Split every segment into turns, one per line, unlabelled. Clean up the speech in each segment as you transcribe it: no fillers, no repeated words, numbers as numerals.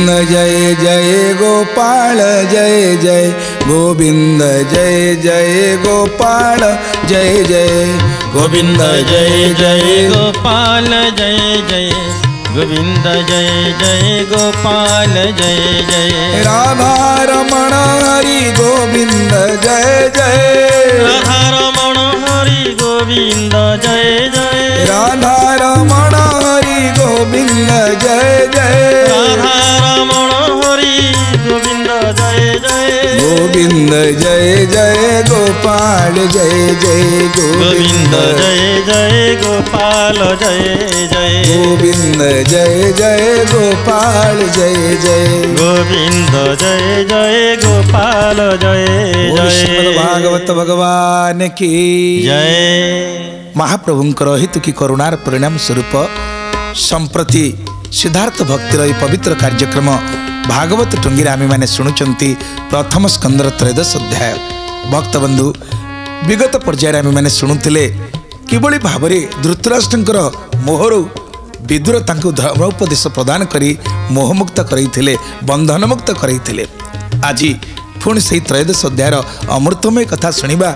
गोविंद जय जय गोपाल जय जय गोविंद जय जय गोपाल जय जय गोविंद जय जय
गोपाल जय जय गोविंद जय जय गोपाल जय जय
राधा रमण हरि गोविंद जय जय
राधा रमण हरि गोविंद जय जय
राधा रमण हरि गोविंद जय जय
राधा रमण हरि गोविंद जय जय
गोविंद जय जय गोपाल जय जय
गोविंद जय जय गोपाल जय जय
गोविंद जय जय गोपाल जय जय
गोविंद जय जय गोपाल जय जय
भागवत भगवान की
जय।
महाप्रभुंकर हितु की करुणार परिणाम स्वरूप संप्रति सिद्धार्थ भक्तिर यह पवित्र कार्यक्रम भागवत टुंगीरे आम मैंने शुणुंट प्रथम स्कंदर त्रयोदश अध्याय। भक्तबंधु विगत पर्यायर आम मैंने शुणुले किभली भाव धृतराष्ट्र मोहरु विदुर तांको धर्मोपदेश प्रदान करी मोहमुक्त करैथिले बंधनमुक्त करैथिले। आज पुणी से त्रयोदश अध्यायर अमृतमय कथा शुणिबा।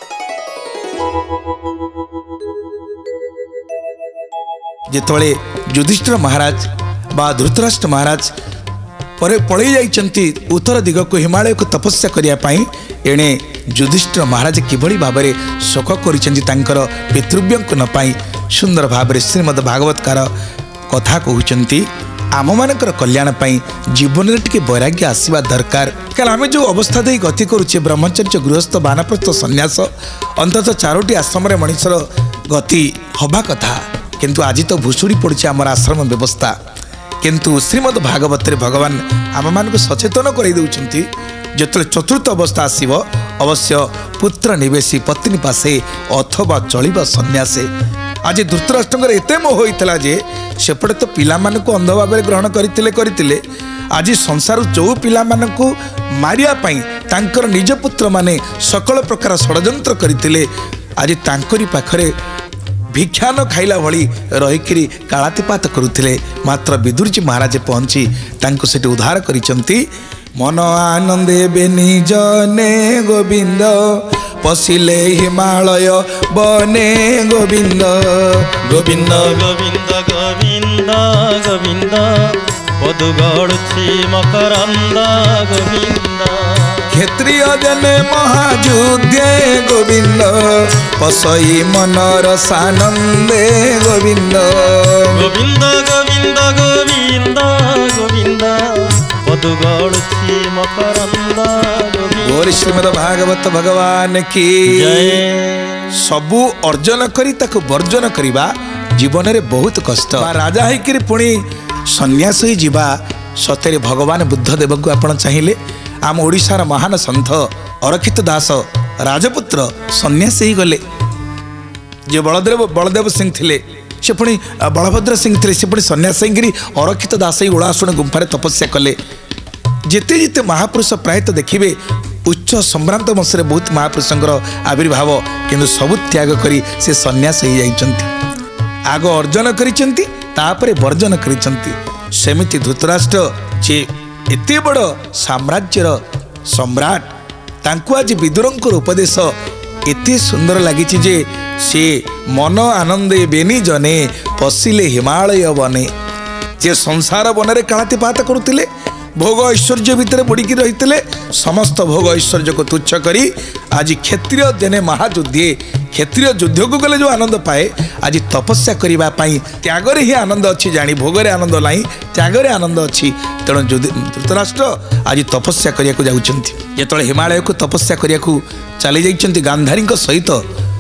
जेतबळे युधिष्ठिर महाराज बा धृतराष्ट्र महाराज परे पळै जाइचंती उत्तर दिग को हिमालय को तपस्या करिया पाई एणे युधिष्ठिर महाराज किभली भाबरे शोक करिचंती तांकर पितृव्यंक न पाई सुंदर भाबरे श्रीमद् भागवतकार कथा कहउचंती आम मानकर कल्याण पाई जीवन रे टिके वैराग्य आसीबा दरकार। कारण आमे जो अवस्था दे गति करूचे ब्रह्मचर्य गृहस्थ वानप्रस्थ सन्यास अंततः चारोटी आश्रम रे मनुष्यर गति हबा कथा किंतु आज तो भुसुड़ी पड़े आमर आश्रम व्यवस्था। किंतु श्रीमद् भागवत भगवान आम मान सचेतन कर जो चतुर्थ अवस्था आसव अवश्य पुत्र निवेशी पत्नी पासे अथवा चलिबा सन्यासे। आज धृतराष्ट्र एत मोह होता जे सेपटे तो पिला मानक अंध भाव ग्रहण करते आज संसार जो पिला मानक मारिया पाई तांकर निज पुत्र माने सकल प्रकार षड्यंत्र करते आज तांकरी पाखरे भिक्षा न खाइला भली रहीकि कालातिपात करुथिले। मात्र विदुरजी महाराज पहुंची तांको सेठी उद्धार करिसंती। मन आनंदे बेनी जने गोविंद पशिले हिमालय बने गोविंद गोविंद
गोविंद गोविंद गोविंद पदुगढ़ुछि मकरंद गोविंद
क्षेत्रीय जने महायुद्धे गोविंद पसई मनर सानंदे गोविंद
गोविंद गोविंद गोविंद गोविंद पदुगढ़ुछि मकरंद
गोरी श्रीमद् भागवत भगवान की
जय।
सबु अर्जन करी ताकु वर्जन करिबा जीवन रे बहुत कष्ट। राजा होइकरी पुणी सन्यास ही जीवा सतेरे भगवान बुद्ध देव को आपण चाहिए। आम ओडिशार महान सन्थ अरक्षित दास राजपुत्र सन्यास ही गले। जे बलदेव सिंह थिले से पुणी बलभद्र सिंह थिले से पुणी सन्यास ही अरक्षित दास ही ओलासुण गुंफारे तपस्या कले। जिते जिते महापुरुष प्रायतः देखिए उच्च सम्भ्रांत वंशे बहुत महापुरुषंकर आविर्भाव किंतु सबु त्याग करी से सन्यास हो जाइछंती। आग अर्जन करिछंती तापरे वर्जन करिछंती। सेमिति धृतराष्ट्र जे एते बड़ साम्राज्यर सम्राट तांको आज विदुरंकर उपदेश एते सुंदर लागिछि जे से मन आनंदे बेनी जने पशिले हिमालय बने। जे संसार बनरे कालातिपात करुतिले भोग ऐश्वर्य भितर बुड़िकी रही समस्त भोग ऐश्वर्य को तुच्छ करी आज क्षत्रिय जने महायुद्धे क्षत्रिय युद्ध को गले जो आनंद पाए आज तपस्या करने त्यागरे ही आनंद अच्छी जानी भोगरे आनंद नहीं त्यागरे आनंद अच्छी। तेणु धृतराष्ट्र आज तपस्या करने को जाउछंती। जो हिमालय को तपस्या करने को चली जाइछंती गांधारी सहित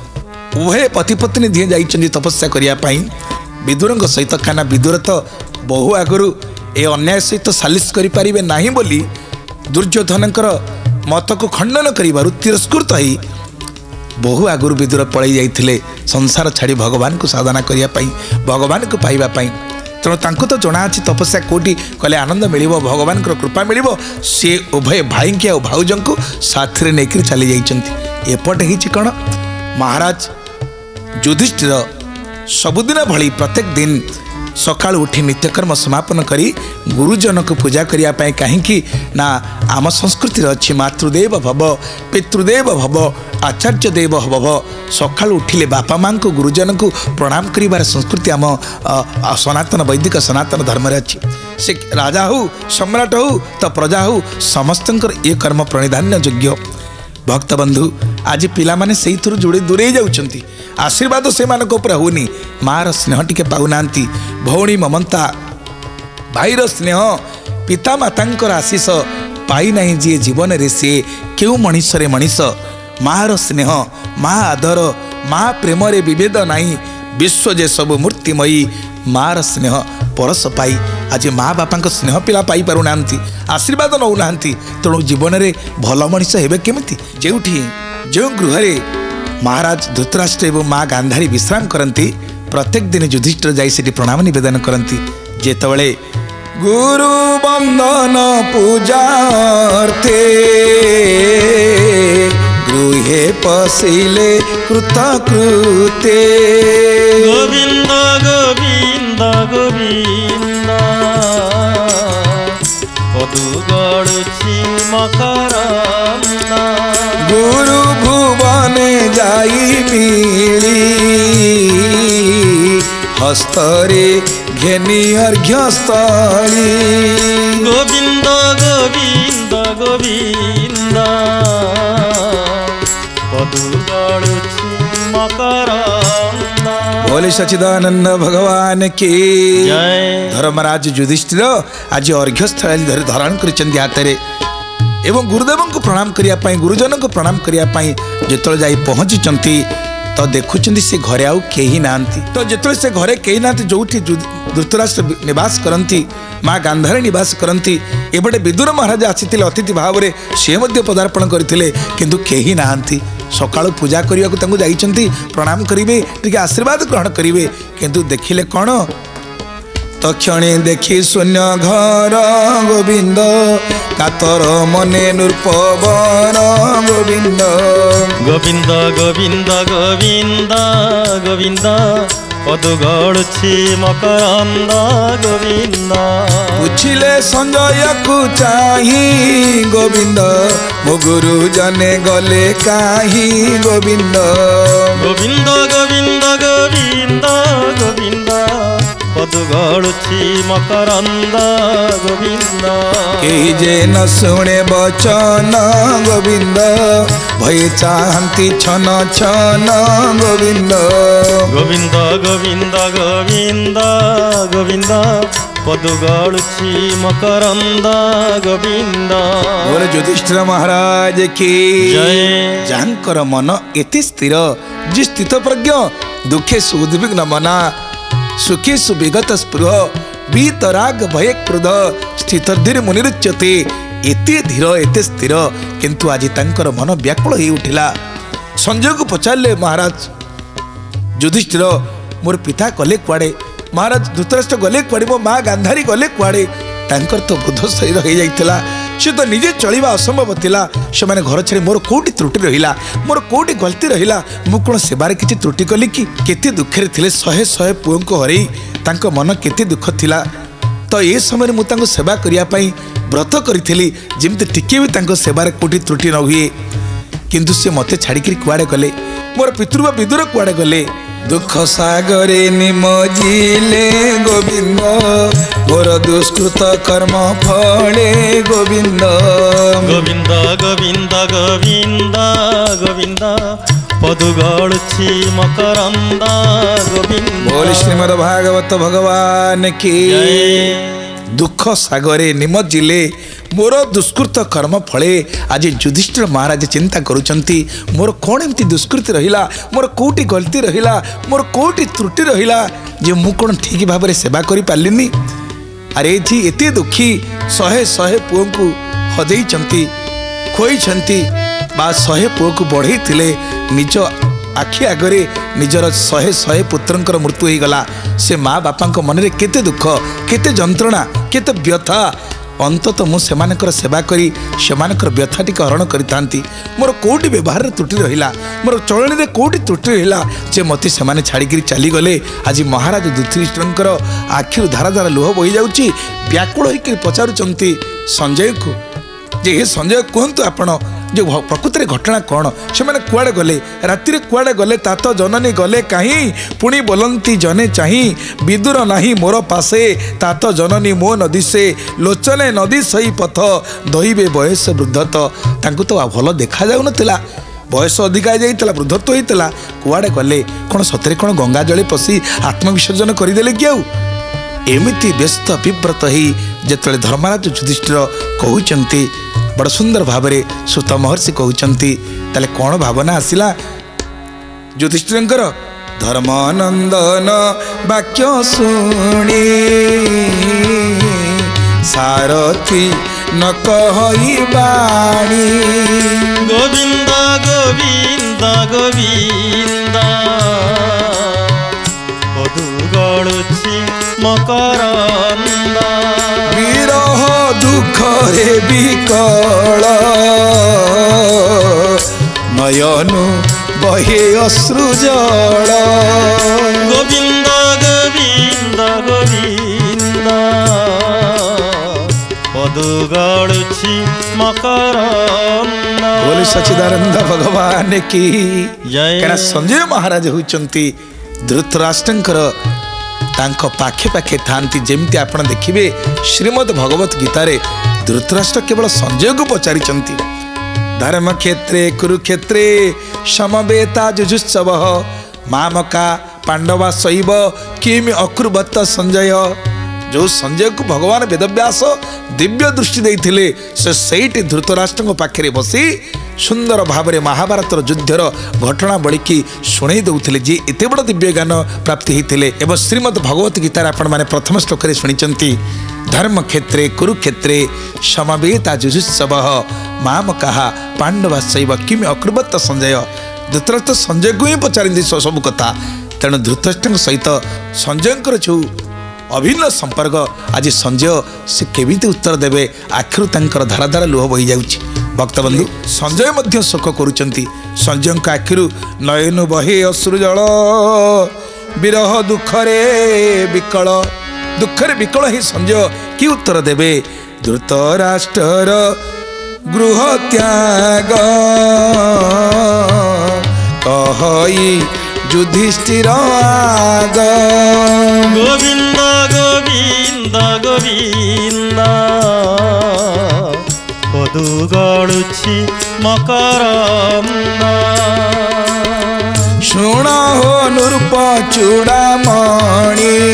उभय पति पत्नी दिए जाइछंती तपस्या करने विदुर सहित खाना विदुर तो बहु आगु ए अन्याय सहित सालिश करें ना बोली दुर्योधनकर मत को खंडन कर तिरस्कृत ही बहु आगुरी विदुर पलि जाइथिले संसार छाड़ी भगवान को साधना करने भगवान को पाइबापी। तेणु तांको तो जना अच्छी तपस्या कोटी कले आनंद मिल भगवान कृपा मिल सी उभय भाई की और भाउज को साथ में नहीं चली जाइछंती। एपटे ही कौन महाराज युधिष्ठिर सबुदिन भली प्रत्येक दिन सकाल उठी नित्यकर्म समापन करी गुरुजन को पूजा करने कहीं ना आम संस्कृति अच्छी मातृदेव भव पितृदेव भव आचार्य देव भव सकाल उठिले बापा माँ को गुरुजन को प्रणाम करिवार संस्कृति आम सनातन वैदिक सनातन धर्म अच्छी से राजा हो सम्राट हो तो प्रजा हो समस्त ये कर्म प्रणिधान्य योग्य भक्त बंधु आज पिला माने से जोड़े दूरे जाउछंती आशीर्वाद से मानक ऊपर होनी मार स्नेह टिके पाउना भौणी ममता भाईर स्नेह पिता मातांकर आशीष पाई नहीं जी जीवन रे से क्यों मनीषरे मनीष मार स्नेह मा आदर मा प्रेम रे विभेद नहीं विश्व जे सब मूर्तिमयी मार स्नेह परस पाई आज माँ बापा स्नेह पिला पाई पारु नांती आशीर्वाद नौ नांती तेणु जीवन रे भल मनीष हेबे केमिति जेउठी जो गृह महाराज धृतराष्ट्र एवं माँ गांधारी विश्राम करती प्रत्येक दिन युधिष्ठिर जाई सेठी प्रणाम निवेदन करती जेतबळे गुरु बंदन पूजार्थे गृहे पशिले कृतकृते
गोविंद गोविंद गोविंद पदु गड़ुछि मकरंद
गुरु भुवने जाई मिली हस्तरे घेनी अर्घ्यस्थली
गोविंद गोविंद गोविंद पदु गड़ुछि मकरंद
बोले सच्चिदानंद भगवान की
जय।
धर्मराज युधिष्ठिर आज अर्घ्यस्थली धारण कर हाथ में एवं गुरुदेव को प्रणाम करने गुरुजन को प्रणाम करने जो जाई पहुँची तो देखुं से घरे आउ कहीं ना तो जो से घरे कहीं ना जो धृतराष्ट्र निवास करती माँ गांधारी निवास करती एपटे विदुर महाराज आसी अतिथि भाव में सी पदार्पण करते किंतु कहीं ना सकाळु पूजा करने को जाइछंती प्रणाम करेंगे टी आशीर्वाद ग्रहण करेंगे किंतु देखिले कौन तक्षणे देखी शून्य घर गोविंद कातर मने नृपवर गोविंद
गोविंद गोविंद गोविंद गोविंद पदु गड़ुछि मकरंद गोविंद
बुझिले संजय को चाही गोविंद मो गुरु जने गले काही गोविंद
गोविंद गोविंद गोविंद गोविंद पदु गड़ुछि मकरंद गोविंद
केही जे न शुणे बचन गोविंद भय चाहती छन छन गोविंद
गोविंद गोविंद गोविंद गोविंद पदु गड़ुछि मकरंद गोविंद
बोले युधिष्ठिर महाराज की
जय।
जानकर मन एते स्थिर जी स्थित प्रज्ञ दुखे सुउद्विग्न मना सुखे सुविगत स्पृह वीतराग भय क्रोध स्थित धीर मुनिरुच्यते एते धीर एते स्थिर किंतु आज तांकर मन व्याकुल हो उठिला संजय को पचारे महाराज युधिष्ठिर मोर पिता गले कुआड़े महाराज धृतराष्ट्र गले कुआड़े मो माँ गांधारी गले कुआड़े तांकर तो बुध शरीर हो जाइथिला से तो निजे चलिबा असंभव थिला से माने घर छाड़ी मोर कोटी त्रुटि रहिला मोर कोटी गलती रहिला मु कोन सेबार किछि त्रुटि कली कि केते दुखे थिले शहे शहे पुओं को हरई तांको मन केते दुख थिला तो ये समय मु तांको सेवा करिया पई व्रत करिथिली जेमते टिके भी तांको सेबार कोटी त्रुटि न हुए किंतु से मते छाड़ी कि कुआडे गले मोर पितृ विदुर कुआडे गले दुख सागरे निमजिले गोविंद मोर दुष्कृत कर्म फले गोविंद
गोविंद गोविंद गोविंद गोविंद पदु गड़ुछि मकरंद गोविंद
बोल श्रीमद् भागवत भगवान की
जय।
दुख सागरे निमजिले मोर दुष्कृत कर्म फले आज युधिष्ठिर महाराज चिंता करुचंती मोर कौन एमती दुष्कृति रहिला मोर कोटी गलती रहिला मोर कोटी त्रुटि रहिला जे मु कौन ठीक भाव में सेवा करि पारलिनी अरे जी एते दुखी शहे शहे पुओ को हजई चंती खोई चंती बा शहे पुओ को बढ़ई थिले निज आखि आगरे निजर शहे शहे पुत्रंकर मृत्यु हो गला से माँ बापा मन में केते दुख केते जंत्रणा केते व्यथा अंतत मु सेमानकर सेवा करी सेमानकर व्यथा टिके हरण करितांती मोर कोटी व्यवहार त्रुटि रहिला मोर चलनी रे कोटी त्रुटि रहिला जे मते सेमाने छाड़ी चली गले आज महाराज युधिष्ठिरंकर आखिर धारा धारा लुह बही जाउची व्याकुल होइकि पचारुचंती संजय को जे हे संजय कहतु आपण जो प्रकृत घटना कौन से मैंने कुआड़े गले राति कुआड़े गले तात जननी गले कहीं पुणी बोलती जने चाही विदुर नाही मोर पासे तात जननी मो नदी से लोचने नदी सही पथ दहिबे बयस वृद्धत तांकु तो भल देखा जाऊ नथिला बयस अधिका जाइतला वृद्धत्व होइतला कुआड़े गले कौन सतरे कौन गंगा जले पशि आत्मविसर्जन करदेले कि आउ एमिति व्यस्त विव्रत ही जेतले धर्मराज युधिष्ठिर कहउचंती बड़ सुंदर भाव सुत महर्षि कहउचंती ताले कौन भावना आसिला युधिष्ठिरंकर धर्मानंदन वाक्य शुणी सारथी न कहि बाणी
गोविंद गोविंद गोविंद पदु गळुछि मकरंद
विरह दुख रे विकल नयनु बहे अश्रु जल
गोविंद गोविंद गोविंद पदु गळुछि मकरंद
बोले सच्चिदानंद भगवान की
जय।
कारण संजय महाराज होइचंती धृतराष्ट्रंकर तांको पाखे पाखे थांती जेमती आपण देखिबे श्रीमद् भगवत गीतारे धृतराष्ट्र केवल संजय को पचारि धर्म क्षेत्रे कुरुक्षेत्रे समवेता जुजुत्सव मामका पांडवा शैव किम अकुर्वत संजय जो संजय को भगवान वेदव्यास दिव्य दृष्टि देइथिले से सेठी धृतराष्ट्र पाखे बसी सुंदर भाव में महाभारत युद्धर घटना बड़ी की शुणई दौले जी एत बड़ दिव्य ज्ञान प्राप्ति होते एवं श्रीमद् भगवत गीतार आपण मैंने प्रथम श्लोक शुणी धर्म क्षेत्रे कुरुक्षेत्रे समवेता जुजुत्सव मामका पांडवा शैव किम अकुर्वत संजय धृतराष्ट्र संजय को ही पचारि सब कथा तेणु धृतराष्ट्र सहित संजय जो अभिन्न संपर्क आज संजय से केमिति उत्तर देवे आखिर तांकर धारा धारा लुह बही जाउछि भक्तबंधु संजय मध्य शोक करुचंती संजय आखिर नयनु बहे अश्रु जल विरह दुखरे विकल ही संजय कि उत्तर देवे धृतराष्ट्र गृह त्याग कहि युधिष्ठिर आग
गोविंद गोविंद गोविंद पदु गळुछि मकरंद
शुण हो नृप चूड़ामणि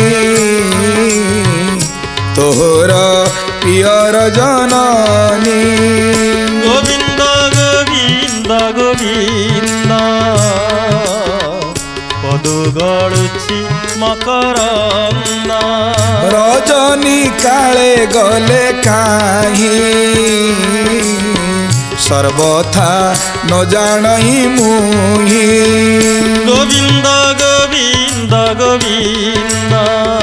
तोहर पियर जननी
गोविंद गोविंद गोविंद पदु गळुछि मकरंद
रजनी काले गले काहीं सर्वथा न जानई मुही
गोविंद गोविंद गोविंद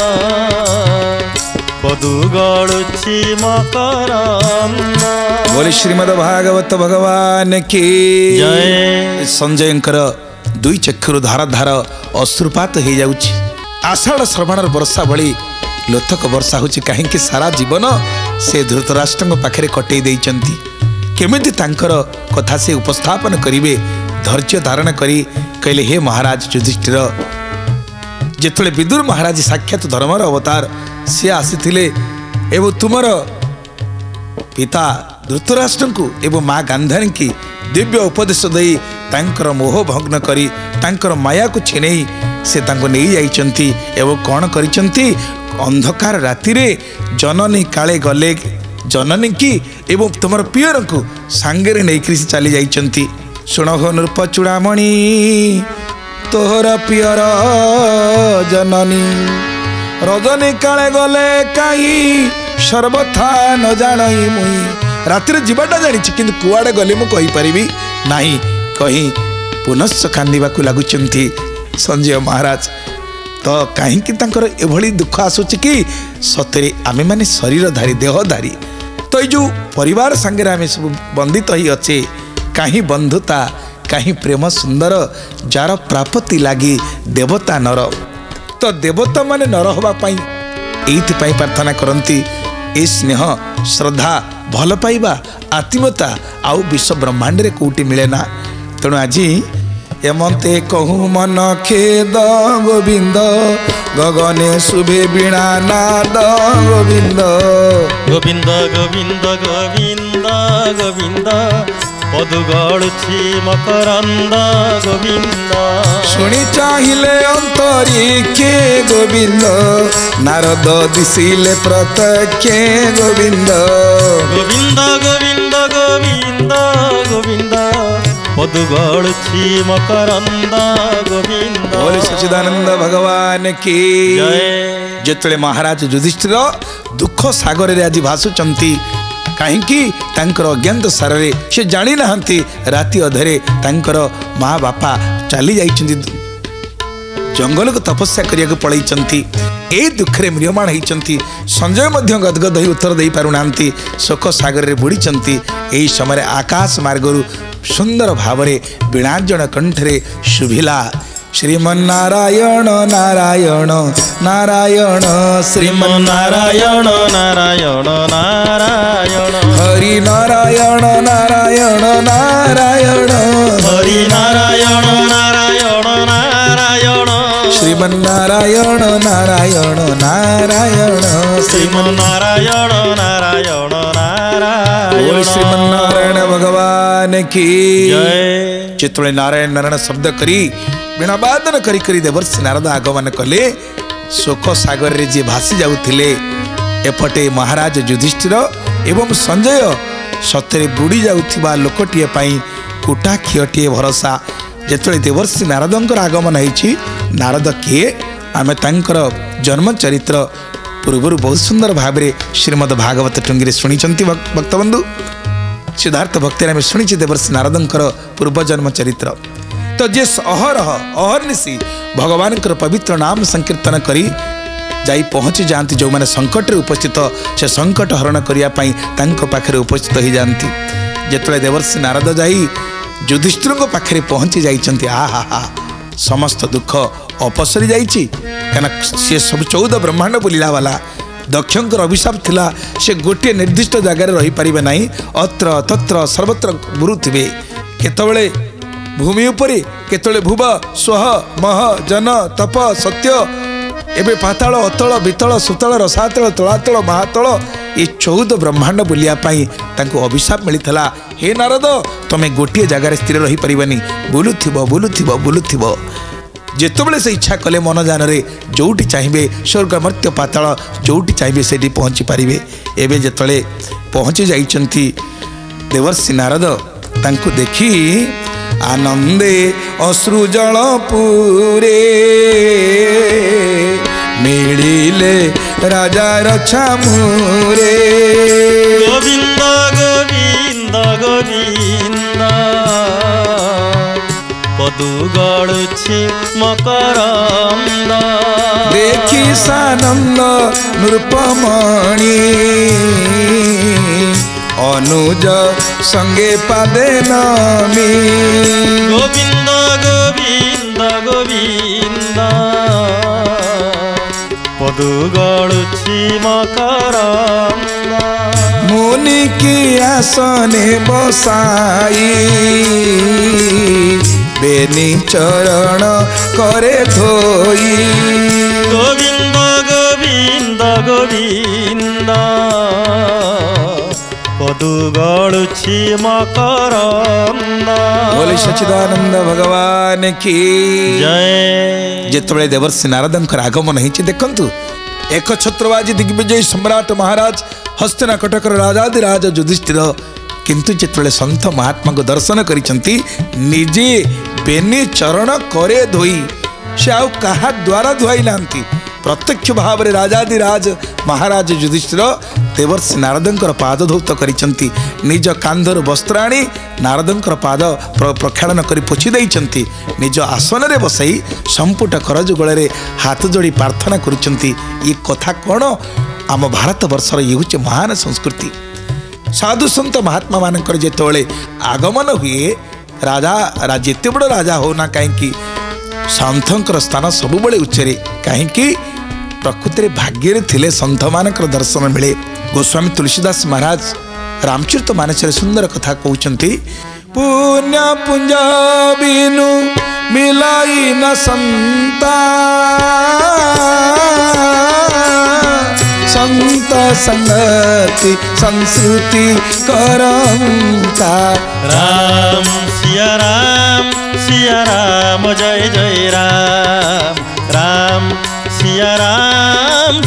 पदु गळुछि मकरंद
बोले श्रीमद् भागवत भगवान की
जय।
संजयंकर दुई चक्षुर धार धार अश्रुपात हो जाउछि आषाढ़ श्रवण वर्षा भली लोथक वर्षा होछि कहीं सारा जीवन से धृतराष्ट्र पाखे कटई देइचंती केमिति तांकर कथा से उपस्थापन करिवे धैर्य धारण करी कहले हे महाराज युधिष्ठिर जेतले विदुर महाराज साक्षात धर्मर अवतार सी आसीथिले एवं तुमर पिता धृतराष्ट्र को एवं माँ गांधारी की दिव्य उपदेश दई तांकर मोह भग्न करी तांकर माया को छेनेई से तांको नहीं जाइचंती एवं कौन करिचंती अंधकार राति रे जननी काले गले जननी की एवं तुमर पियर को सांगरे नहीं कृषि चली जाइचंती शुण हो नृप चूड़ामणि तोहर पियर जननी रजनी काले गले कहीं सर्वथा न जानई मुई रातिर जीवाटा जानी किंतु कुआड़े गले मु कहि परिबी नाही कहीं पुनश्च कांदिबाकु लागुचंती संजय महाराज तो कहीं एभली दुख आसुची कि सतरे आमे माने शरीरधारी देहधारी तो ये जो परिवार संगे आम सब बंदित ही अच्छे कहीं बंधुता कहीं प्रेम सुंदर जार प्राप्ति लगी देवता नर तो देवता माने नर होगापाई ये प्रार्थना करती ए स्नेह श्रद्धा भल पाइबा आत्मीयता आउ विश्व ब्रह्मांड रे कोटी मिले ना तेणु आज एमते कहूँ मन खेद गोविंद गगने शुभे बीणा नाद गोविंद
गोविंद गोविंद गोविंद गोविंद पदुगड़ुछि मकरंद गोविंद
शुणी चाहिए अंतरिके गोविंद नारद दिशिले प्रत्यक्षे गोविंद
गोविंद गोविंद गोविंद गोविंद पदुगड़ुछि मकरंद गोविंद
बोले सच्चिदानंद भगवान की
जय।
जेतले महाराज युधिष्ठिर दुख सागर रे आज भासुचंती कहीं अज्ञात सारे से जानी ना राति अधरे तांकर माँ बापा चली जाइछन्ति जंगल को तपस्या करिया को पळैछन्ति ए दुखरे म्रियमाण होइछन्ति संजय मध्य गदगद होई उत्तर दे पारुनांती शोक सागर रे बुड़ीछन्ति एही समय आकाश मार्गरु सुंदर भावरे बीणाजन कंठरे शुभिला श्रीमन्नारायण नारायण नारायण श्रीमन्नारायण
नारायण नारायण
हरि नारायण नारायण नारायण
हरि नारायण नारायण नारायण
श्रीमन्नारायण नारायण नारायण
श्रीमन्नारायण नारायण नारायण
श्रीमन्नारायण भगवान की
जय।
चित्तले नारायण नारायण शब्द करी वीणावादन करी करी देवर्षि नारद आगमन कले शोक सागर रे जे भासी जाउथिले एपटे महाराज युधिष्ठिर एवं संजय सतरे बुड़ी जाउथिबा लोकटिए पाई कुटा खियटिए भरोसा जेतले देवर्षि नारदंकर आगमन होइछि नारद किए आमे तांकर जन्म चरित्र पूर्व बहुत सुंदर भावरे श्रीमद् भागवत टुंगी शुणिचंती भक्तबंधु सिद्धार्थ भक्ति आम शुणी देवर्षि नारदंकर पूर्वजन्म चरित्र तो जे अहरह अहर्निशी भगवान पवित्र नाम संकीर्तन करी जाई पहुँची जाती जो मैंने संकट उपस्थित से संकट हरण करने पाखे उपस्थित हो जाती जिते देवर्षि नारद जाई युधिष्ठिर पाखे पहुँची जाइछन्ति आहा हा समस्त दुख अपसरी जाइछि कना से सब 14 ब्रह्मांड बुलिला वाला दक्षंकर अभिशाप थिला से गोटे निर्दिष्ट जगार रही पारिबे नाही अत्र तत्र सर्वत्र गुरुथिबे केतबेले भूमि उपरे केतबेले भुव स्वह मह जन तप सत्य एबे पाताल अतल वितल सुतल रसातल तलातल महातल ये 14 ब्रह्मांड बुलिया पाई तांको अभिशाप मिलिथला हे नारद तमे गोटे जगार स्थिर रही पारिबानी बुलुथिबो बुलुथिबो बुलुथिबो जेतबेले से इच्छा कले मन जानरे जोटी चाहिए स्वर्ग मर्त्य पाताल जोटी चाहिए से पहुँची पारिबे एबे जेतले पहुँची जाइछन्ति देवर्षि नारद तांको देखी आनंदे अश्रु जल पूरे मिलिले राजा रक्षा मुरे
गोविंद गोविंद गोविंद पदु गड़ुछि मकरंद
देखी सानंद नृपमणि अनुज संगे पादे नामी
गोविंद गोविंद गोविंद पदु गड़ुछि मकरंद
मुनि की आसने बसाई बेनी चरण करे धोई
गोविंद गोविंद गोविंद पदु गड़ुछि मकरंद
बोले सच्चिदानंद भगवान की
जय।
जेतबेले देवर्षि नारदंकर आगमन होइछि देखंतु एक छत्रबाजी दिग्विजय सम्राट महाराज हस्तिना कटकर राजाधिराज युधिष्ठिर किंतु जेतबेले संत महात्मा को दर्शन करिसंती निजे बेनी चरण करे धोई से आउ कहा द्वारा धुआई नांती प्रत्यक्ष भाव रे राजाधिराज महाराज युधिष्ठिर देवर्षि नारदंकर पाद धौत करिसंती निज कांधर वस्त्र आनी नारदंकर पाद प्रक्षालन करी पोछि दैछंती निज आसन रे बसई संपुट करज गळे हाथ जोड़ी प्रार्थना करुचंती ये कथा कौन आम भारत वर्षर ये हूँ महान संस्कृति साधु सन्त महात्मा मानकर जेतोले आगमन हुए राजा जेते बड़ राजा होना कहीं सन्थंकर स्थान सबुबले उच्चरे कहीं प्रकृति भाग्य थिले सन्थ मानकर दर्शन मिले। गोस्वामी तुलसीदास महाराज रामचरित मानस सुंदर कथा कहते पुण्य पुंज बिनु मिलाई न संता संत संगति संस्कृति करंता।
राम सिया राम जय जय राम राम सिया राम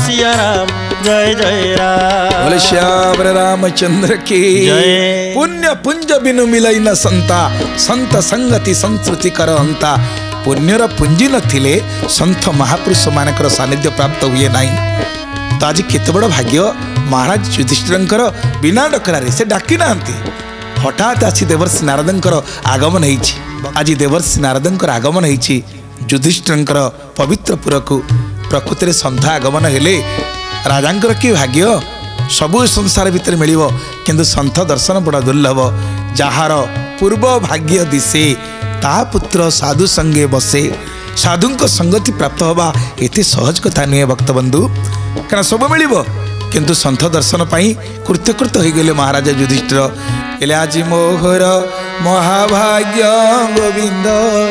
जय जय राम।
बोले श्याम रामचंद्र की
जय।
पुण्य पुंज बिनु मिलई न संता संत संगति संस्कृति करंता। पुण्यर पुंजी नथिले संत महापुरुष मानकर सानिध्य प्राप्त हुए नहीं। तो आज केते बड़ भाग्य महाराज युधिष्ठिरंकर बिना डकरारे से डाकी नांती हठात आसी देवर्षि नारदंकर आगमन होईछि। आज देवर्षि नारदंकर आगमन होईछि युधिष्ठिरंकर पवित्र पुरकु। प्रकृति रे संत आगमन हेले राजांकर कि भाग्य सबु संसार भितर मिलिबो किंतु संत दर्शन बड़ा दुर्लभ। जहार पूर्व भाग्य दिसे ता पुत्र साधु संगे बसे। साधुंक संगति प्राप्त होबा एते सहज कथा नुहे भक्तबंधु कारण सब मिलिबो किंतु संत दर्शन पाई कृत्यकृत हो गले महाराजा युधिष्ठिर कहले आज मोहर महाभाग्य गोविंद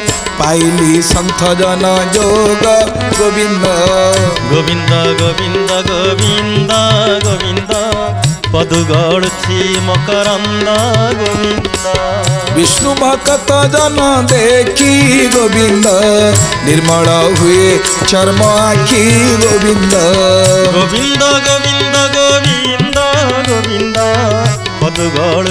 पाइली संत जन जोग गोविंद
गोविंद गोविंद गोविंद गोविंद पदुगढ़ मकरंद गोविंद
विष्णु भक्त जन देखी गोविंद निर्मल हुए चर्म आखि गोविंद
गोविंद गोविंद गोविंद गोविंद पदुगढ़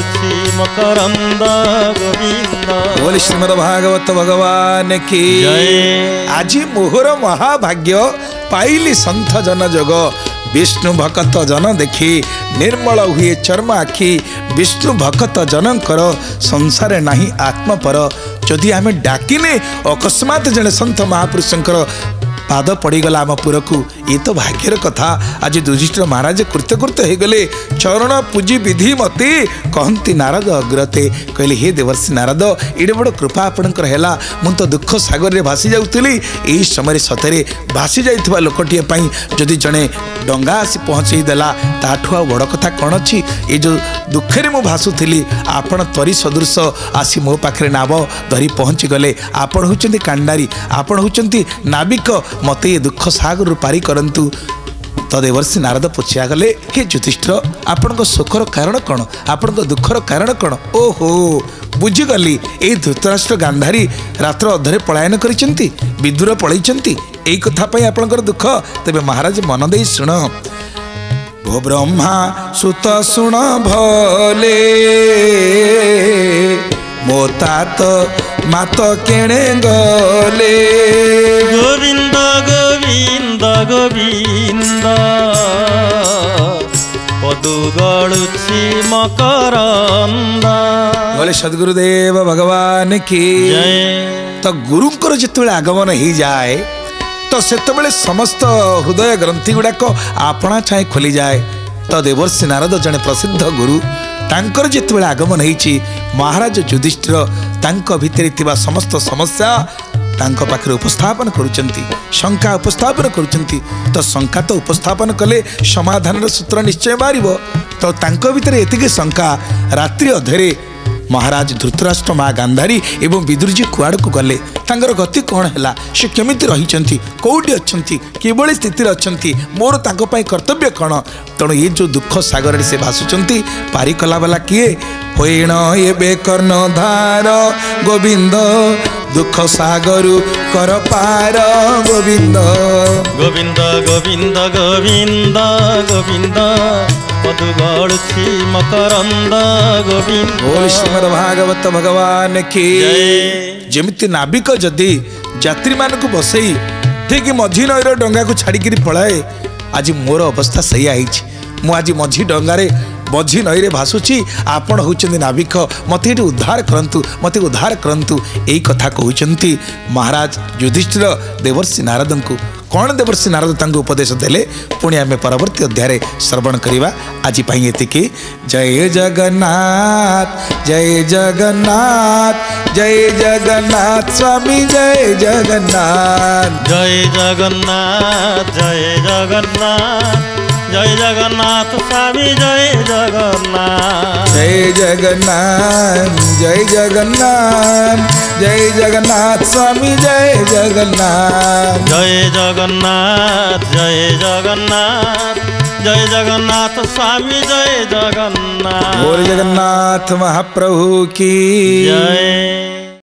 मकरंद गोविंद।
बोले श्रीमद् भागवत भगवान की
जय।
आज मोहर महाभाग्य पाइली संत जन जोग विष्णु भक्त जन देखी निर्मल हुए चर्म आखि। विष्णु भक्त जनकर संसार नहीं आत्मा पर जदि आम डाकिने अकस्मात जड़े संत महापुरुषंकर पाद पड़गला आम पुरकू ये तो भाग्यर कथा। आज युधिष्ठिर महाराज कृत्यकृत हो गले चरण पूजी विधि मते कहती नारद अग्रते कहले हे देवर्षि नारद एडे बड़ कृपा आपणकर हैला मु तो दुख सागर रे भासी जाउतली एही समय सतरे भासी जाइथिबा लोकटिए पई जदि जणे डंगा आसी पहुँचे देला ताठु आ बड़ कथा कौन अच्छी। ये जो दुखे मु भासुली आपण तरी सदृश आसी मो पाखे नाव धरी पहुँची गले। आपण होचंती कांडारी आपण होचंती नाविक मते ये दुख सागर पारी करंतु। तो देवर्षि नारद पूछा गले हे युधिष्ठिर आपण सुखर कारण कौन आपण दुखर कारण कौन। ओहो बुझीगली ए धृतराष्ट्र गांधारी रात्र अधरे पलायन करिसेंती विदुर पलैचंती एई कथा पई आपणकर दुख। तेबे महाराज मन देई सुण भो ब्रह्मा सुत सुण भले मो तात मात केणे गले।
गोविंद गोविंद गोविंद पदुगढ़ मकरंद।
बोले सद्गुरुदेव भगवान की
जय।
तो गुरुंकर जितेबाला आगमन हो जाए तो सेतबेले समस्त हृदय ग्रंथि गुड़ाक आपणा छाए खोली जाए। तो देवर्षि नारद जने प्रसिद्ध गुरु तांकर जितेबाला आगमन होईछि महाराज युधिष्ठिर तांको भितरे थिबा समस्त समस्या तांको पाखरे उपस्थापन करुचंती शंका उपस्थापन करुचंती। तो शंका तो उपस्थापन कले समाधान सूत्र निश्चय बारिबो। तो तांको भितरे एतिके शंका रात्रि अधरे महाराज धृतराष्ट्र माँ गांधारी एवं विदुरजी कुआड़ को गले तांकर गति कौन है से केमिति रही कौटी अच्छी किभली स्थिति अच्छी मोर तांको पाई कर्तव्य कौन। तेणु ये जो दुख सागर से भासुचंती पारी कला वाला किए होइण एबे कर्णधार गोविंद दुख सागर कर पार गोविंद
गोविंद गोविंद गोविंद गोविंद पदुगढ़ मकरंद गोविंद।
बोल श्रीमद् भागवत भगवान की जमिति नाविक जदि यात्री मानक बसई ठीक मझी नईर डंगा को छाड़ी पलाए आज मोर अवस्था सैया मु आज मझी डंगारे बझी नई भासुची आपण होउचंदी नाविक मते एटी उद्धार करंतु मते उद्धार करंतु एई कथा कहउचंती महाराज युधिष्ठिर देवर्षि नारद को कौन देवर्षि नारद तांको उपदेश देले पुणी आमे परवर्ती अध्याय श्रवण करिवा आज पई एतिकी जय जगन्नाथ जय जगन्नाथ जय जगन्नाथ स्वामी जय जगन्नाथ
जय जगन्नाथ जय जगन्नाथ जय जगन्नाथ स्वामी जय जगन्नाथ
जय जगन्नाथ जय जगन्नाथ जय जगन्नाथ स्वामी जय जगन्नाथ
जय जगन्नाथ जय जगन्नाथ जय जगन्नाथ स्वामी जय जगन्नाथ
बोल जगन्नाथ महाप्रभु की
जय।